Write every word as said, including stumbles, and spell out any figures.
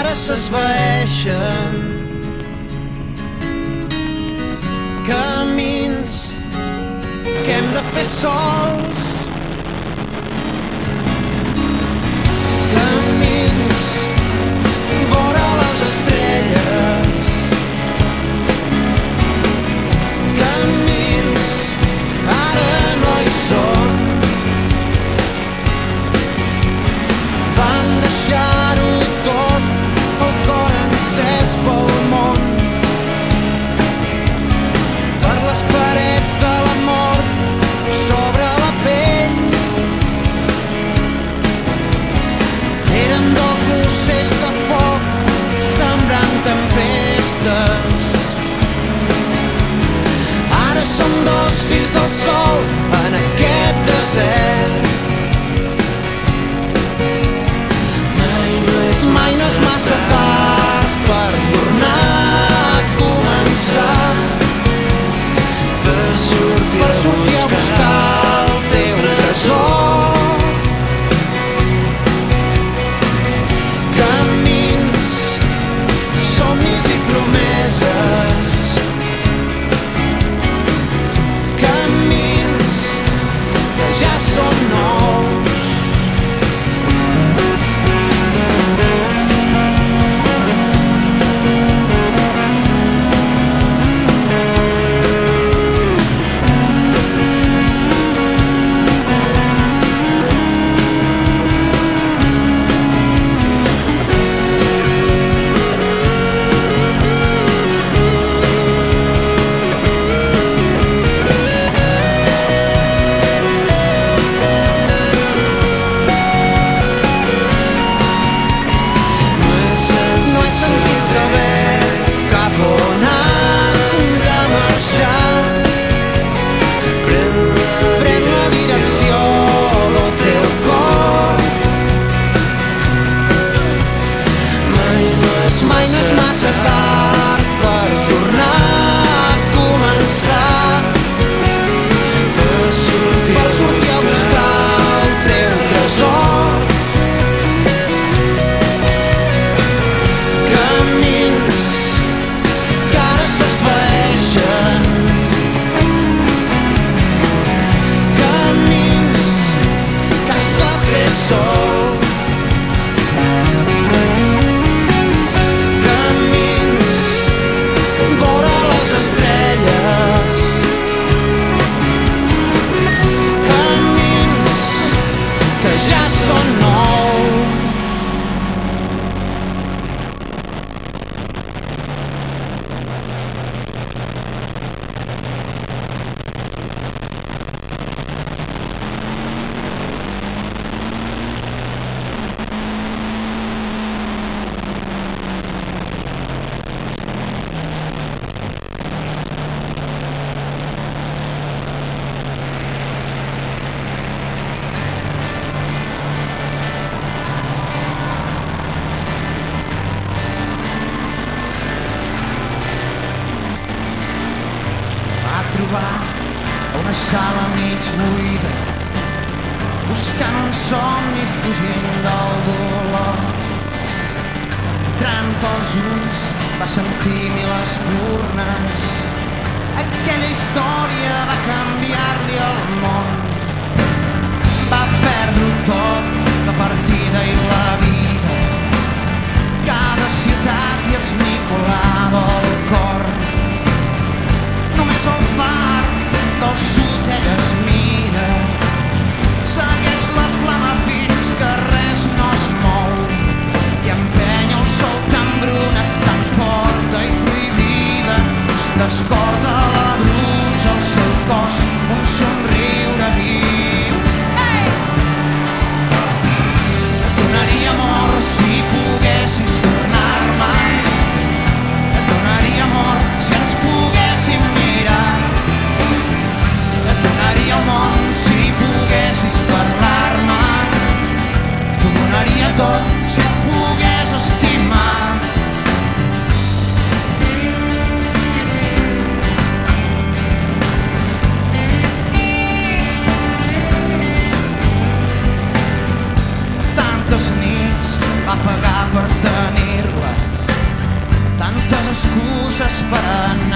ara s'esvaeixen. Camins que hem de fer sols, camins vora les estrelles, camins ara no hi són. Van deixar-ho tot, el cor encès pel món, per les parets de la mort, sobre la pell. Eren dos ocells de foc, sembrant tempestes. Ara som dos fills del sol en aquest desert. Mai no és massa tard per tornar a començar, per sortir, per sortir a buscar el teu tresor. Camins, somnis i promeses, camins que ja són nous. Una sala mig buida, buscant un somni, fugint del dolor. Entrant pels ulls va sentir mil espurnes. Aquella història va canviar-li el món. Va perdre tot, la partida i la vida. Cada ciutat li esmicolava el cor. Només el far del sud ella es mira, segueix la flama fins que res no es mou i empenya el sol tan bruna, tan forta i prohibida. Es descorda la brusa al seu cos, un somriure viu. Hey! Et donaria amor si poguessis tornar-me. Et donaria amor si ens poguéssim mirar. Et donaria el món si poguessis parlar-me. T'ho donaria tot si et pogués estimar. Tantes nits va pagar per tenir-la. esperant